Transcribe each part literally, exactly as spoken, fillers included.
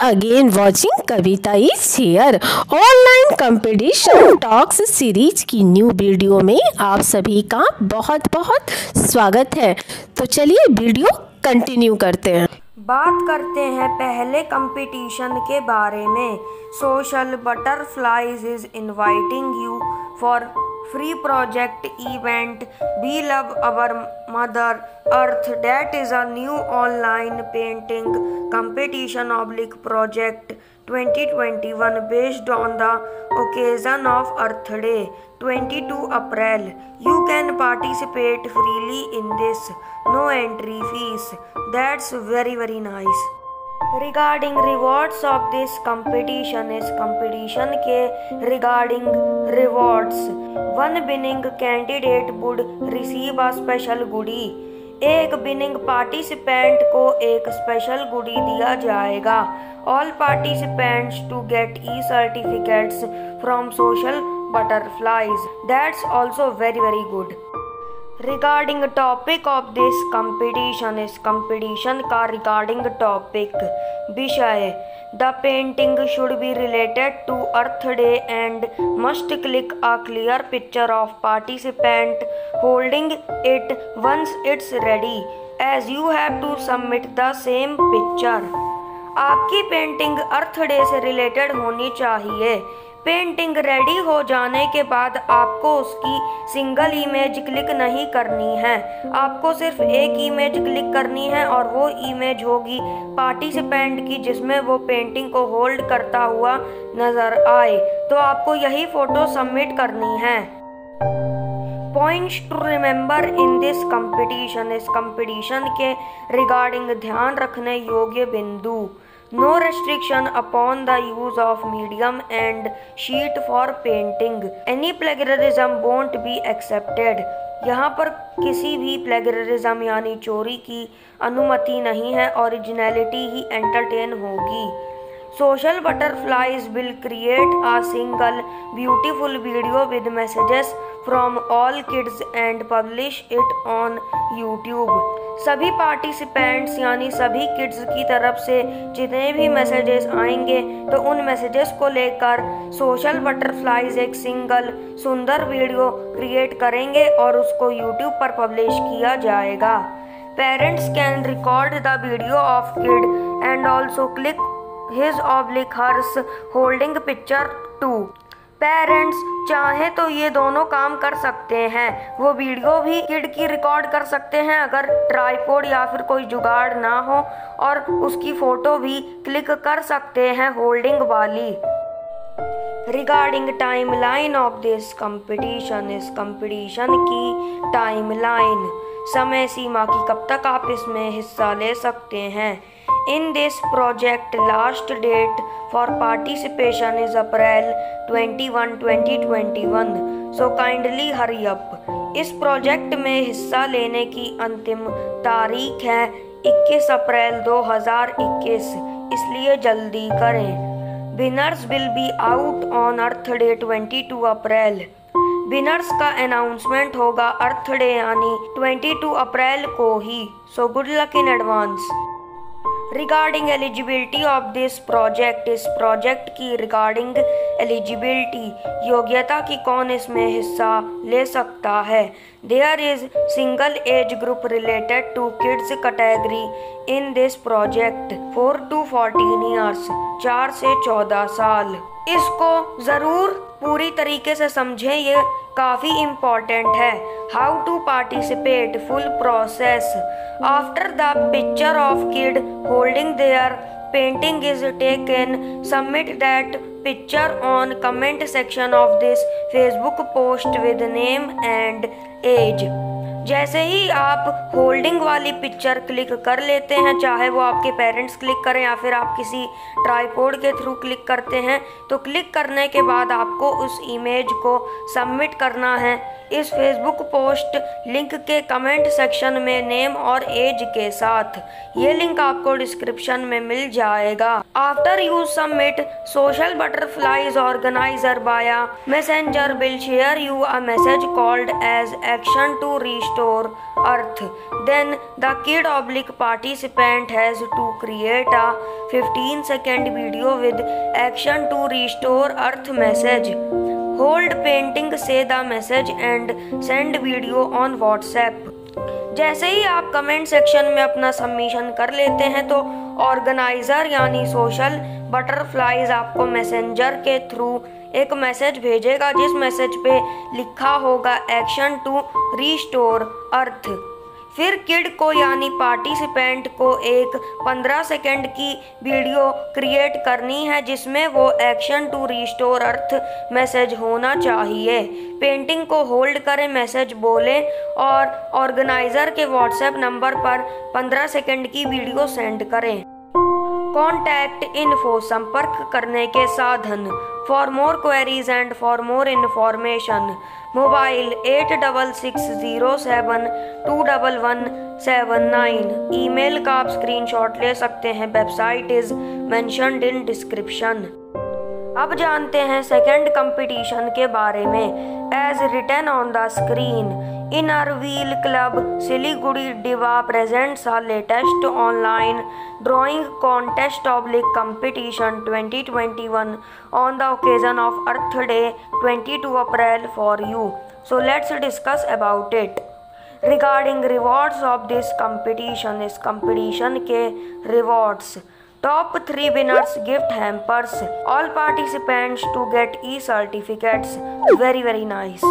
Again watching Kavita is here online competition talks series की new video में आप सभी का बहुत बहुत स्वागत है। तो चलिए वीडियो कंटिन्यू करते हैं। बात करते हैं पहले कंपटीशन के बारे में। Social Butterflies is inviting you for free project event We Love Our Mother Earth, that is a new online painting competition oblique project twenty twenty-one based on the occasion of Earth Day twenty-two April. You can participate freely in this, no entry fees. That's very very nice. Regarding rewards of this competition is competition के regarding rewards, one winning candidate would receive a special goodie. एक winning participant को एक special goodie दिया जाएगा. All participants to get e-certificates from Social Butterflies. That's also very very good. Regarding topic of this competition is competition का regarding topic विषय The painting should be related to Earth Day and must click a clear picture of participant holding it once it's ready, as you have to submit the same picture. आपकी painting Earth Day से रिलेटेड होनी चाहिए। Painting ready हो जाने के बाद आपको उसकी सिंगल इमेज क्लिक नहीं करनी है, आपको सिर्फ एक इमेज क्लिक करनी है और वो इमेज होगी पार्टिसिपेंट की जिसमें वो पेंटिंग को होल्ड करता हुआ नजर आए। तो आपको यही फोटो सबमिट करनी है। Points to remember in this competition इस कंपटीशन के रिगार्डिंग ध्यान रखने योग्य बिंदु। No restriction upon the use of medium and sheet for painting. Any plagiarism won't be accepted. यहाँ पर किसी भी प्लेगरिज्म यानी चोरी की अनुमति नहीं है, ओरिजिनलिटी ही एंटरटेन होगी। Social Butterflies will create a single beautiful video with messages from all kids and publish it on YouTube. सभी पार्टिसिपेंट्स यानी सभी किड्स की तरफ से जितने भी मैसेजेस आएंगे तो उन मैसेजेस को लेकर सोशल बटरफ्लाइज एक सिंगल सुंदर वीडियो क्रिएट करेंगे और उसको YouTube पर पब्लिश किया जाएगा। Parents can record the video of kid and also click his oblique hers holding picture too. Parents चाहे तो ये दोनों काम कर सकते हैं, वो वीडियो भी किड की रिकॉर्ड कर सकते हैं अगर ट्राइपॉड या फिर कोई जुगाड़ ना हो, और उसकी फ़ोटो भी क्लिक कर सकते हैं होल्डिंग वाली। Regarding timeline of this competition इस कंपटीशन की टाइमलाइन समय सीमा की कब तक आप इसमें हिस्सा ले सकते हैं। In this project, last date for participation is April twenty-first, twenty twenty-one. So kindly hurry up. इस प्रोजेक्ट में हिस्सा लेने की अंतिम तारीख है इक्कीस अप्रैल दो हज़ार इक्कीस, इसलिए जल्दी करें। Winners will be out on Earth Day बाईस अप्रैल। विनर्स का अनाउंसमेंट होगा अर्थ डे यानी बाईस अप्रैल को ही। So good luck in advance. Regarding eligibility of this project इस प्रोजेक्ट की रिगार्डिंग एलिजिबिलिटी योग्यता की कौन इसमें हिस्सा ले सकता है। There is single age group related to kids category in this project four to fourteen years चार से चौदह साल। इसको ज़रूर पूरी तरीके से समझें, ये काफ़ी इम्पॉर्टेंट है। How to participate full process after the picture of kid holding their painting is taken submit that picture on comment section of this Facebook post with name and age. जैसे ही आप होल्डिंग वाली picture click कर लेते हैं, चाहे वो आपके पेरेंट्स क्लिक करें या फिर आप किसी ट्राइपॉड के थ्रू क्लिक करते हैं, तो क्लिक करने के बाद आपको उस इमेज को सबमिट करना है इस फेसबुक पोस्ट लिंक के कमेंट सेक्शन में नेम और एज के साथ। ये लिंक आपको डिस्क्रिप्शन में मिल जाएगा। After you submit Social Butterflies organiser via messenger will share you a message called as action to restore restore earth. Then the kid oblique participant has to create a fifteen second video with action to restore earth message. Hold painting, say the message and send video on WhatsApp. जैसे ही आप comment section में अपना submission कर लेते हैं तो organiser यानी सोशल बटरफ्लाइज आपको मैसेंजर के थ्रू एक मैसेज भेजेगा जिस मैसेज पे लिखा होगा एक्शन टू रीस्टोर अर्थ। फिर किड को यानी पार्टिसिपेंट को एक पंद्रह सेकंड की वीडियो क्रिएट करनी है जिसमें वो action to restore earth message होना चाहिए। पेंटिंग को होल्ड करें, मैसेज बोलें और ऑर्गेनाइजर के व्हाट्सएप नंबर पर पंद्रह सेकंड की वीडियो सेंड करें। कॉन्टैक्ट इन्फो संपर्क करने के साधन। For more queries and for more information mobile at double six zero seven two double one seven nine. Email का आप स्क्रीनशॉट ले सकते हैं। Website is mentioned in description. अब जानते हैं सेकंड कंपटीशन के बारे में। As written on the screen, Inner Wheel Club Siliguri Diva presents a latest online drawing contest oblique competition twenty twenty-one on the occasion of Earth Day twenty-two April for you. So let's discuss about it. Regarding rewards of this competition, इस competition के rewards. Top three winners gift hampers. All participants to get e-certificates. Very very nice.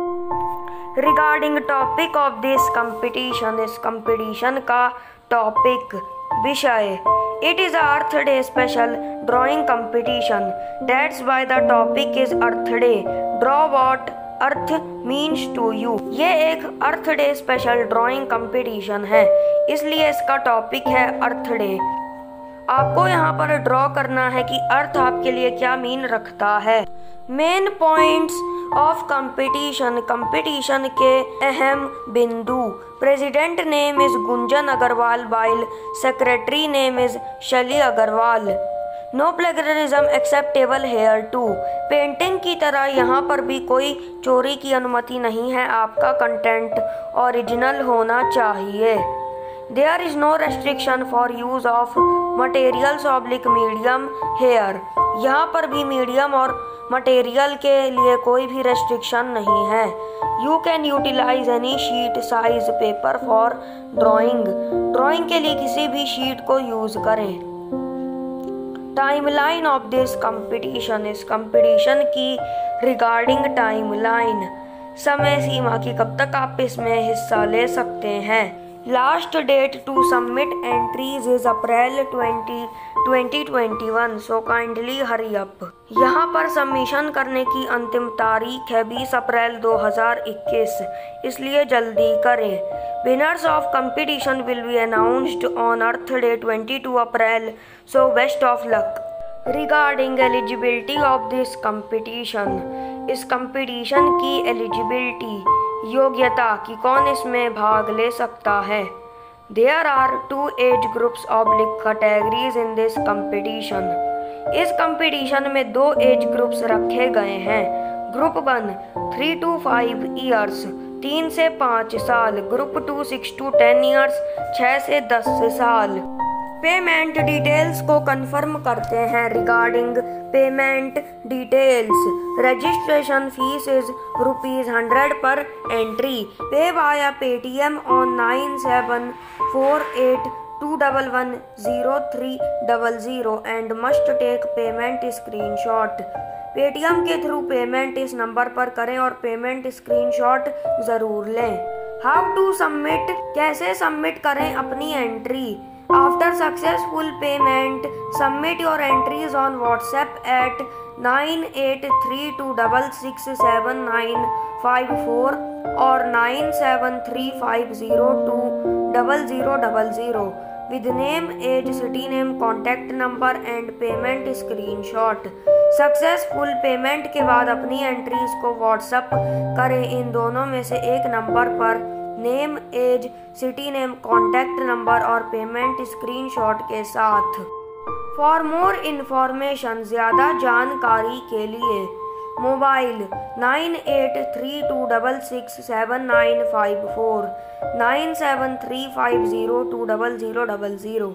Regarding topic of this competition, इस competition का topic विषय It is a Earth Day special drawing competition. That's why the topic is Earth Day. Draw what Earth means to you. ये एक Earth Day special drawing competition है, इसलिए इसका topic है Earth Day. आपको यहाँ पर ड्रॉ करना है कि अर्थ आपके लिए क्या मीन रखता है। Main points of competition, competition के अहम बिंदु। President name is Gunjan Agarwal while secretary name is Shali Agarwal. No plagiarism acceptable here too. Painting की तरह यहाँ पर भी कोई चोरी की अनुमति नहीं है, आपका कंटेंट ओरिजिनल होना चाहिए। There is no restriction for use of materials oblique medium here. यहाँ पर भी मीडियम और मटेरियल के लिए कोई भी रेस्ट्रिक्शन नहीं है। You can utilize any sheet size paper for drawing. Drawing के लिए किसी भी शीट को यूज करें। टाइमलाइन ऑफ दिस कंपटीशन, इस कंपटीशन की रिगार्डिंग टाइमलाइन, समय सीमा की कब तक आप इसमें हिस्सा ले सकते हैं। Last date to submit entries is April twenty twenty twenty one, so kindly hurry up. यहाँ पर सबमिशन करने की अंतिम तारीख है बीस अप्रैल दो हज़ार इक्कीस, इसलिए जल्दी करें। Winners of competition will be announced on Earth Day twenty two April, so best of luck. Regarding eligibility of this competition, इस कंपटीशन की एलिजिबिलिटी, योग्यता कि कौन इसमें भाग ले सकता है। There are two age groups oblique categories in this competition. इस कंपटीशन में दो एज ग्रुप्स रखे गए हैं। Group one three to five years, तीन से पाँच साल। Group two six to ten years, छः से दस साल। पेमेंट डिटेल्स को कंफर्म करते हैं। Regarding payment details, registration fees is rupees hundred per entry. Pay via Paytm on nine seven four eight two double one zero three double zero and must take payment screenshot. Paytm के through payment इस number पर करें और payment screenshot जरूर लें। How to submit, कैसे submit करें अपनी entry. After successful payment, submit your entries on WhatsApp at nine eight three two six six seven nine five four or nine seven three five zero two zero zero zero zero with name, age, city name, contact number and payment screenshot. Successful payment के बाद अपनी entries को WhatsApp करें इन दोनों में से एक number पर name, age, city name, contact number और पेमेंट स्क्रीनशॉट के साथ। फॉर मोर इन्फॉर्मेशन, ज़्यादा जानकारी के लिए mobile nine eight three two double six seven nine five four, nine seven three five zero two double zero double zero.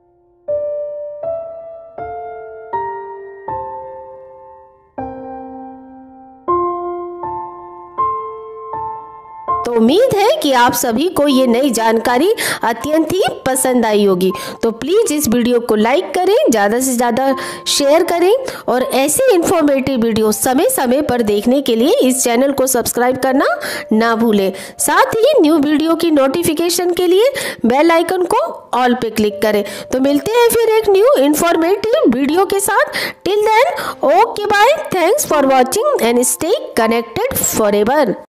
तो उम्मीद है कि आप सभी को ये नई जानकारी अत्यंत ही पसंद आई होगी। तो प्लीज़ इस वीडियो को लाइक करें, ज़्यादा से ज़्यादा शेयर करें और ऐसे इन्फॉर्मेटिव वीडियो समय समय पर देखने के लिए इस चैनल को सब्सक्राइब करना ना भूलें। साथ ही न्यू वीडियो की नोटिफिकेशन के लिए बेल आइकन को ऑल पे क्लिक करें। तो मिलते हैं फिर एक न्यू इन्फॉर्मेटिव वीडियो के साथ। Till then okay bye, thanks for watching and stay connected forever.